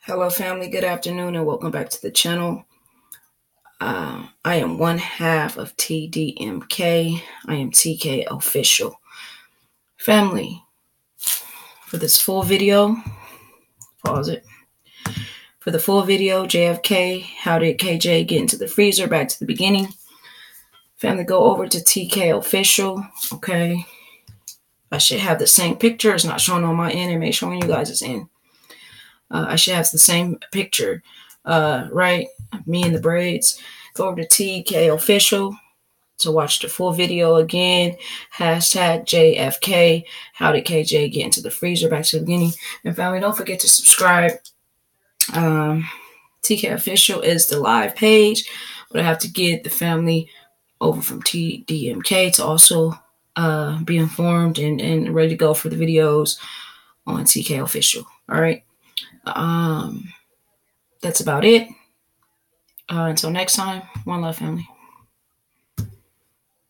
Hello, family. Good afternoon, and welcome back to the channel. I am one half of TDMK. I am TK Official. Family, for this full video, pause it. For the full video, JFK, how did KJ get into the freezer? Back to the beginning. Family, go over to TK Official, okay? I should have the same picture. It's not showing on my end. It may show on you guys' end. I should have the same picture, right? Me in the braids. Go over to TK Official to watch the full video again. Hashtag JFK. How did KJ get into the freezer? Back to the beginning. And family, don't forget to subscribe. TK Official is the live page, but I have to get the family over from TDMK to also be informed and ready to go for the videos on TK Official. All right. That's about it. Until next time, one love, family.